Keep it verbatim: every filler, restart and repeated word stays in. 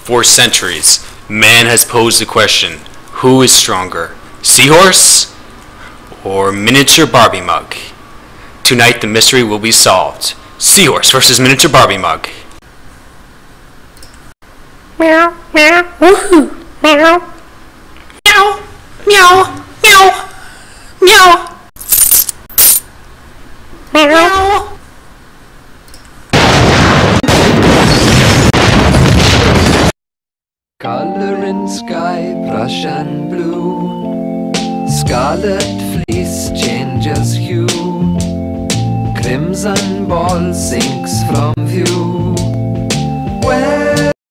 For centuries, man has posed the question, who is stronger, Seahorse or miniature Barbie mug? Tonight the mystery will be solved. Seahorse versus miniature Barbie mug. Meow, meow, woohoo, meow, meow, meow, meow, meow, meow. Color in sky, Prussian blue. Scarlet fleece changes hue. Crimson ball sinks from view.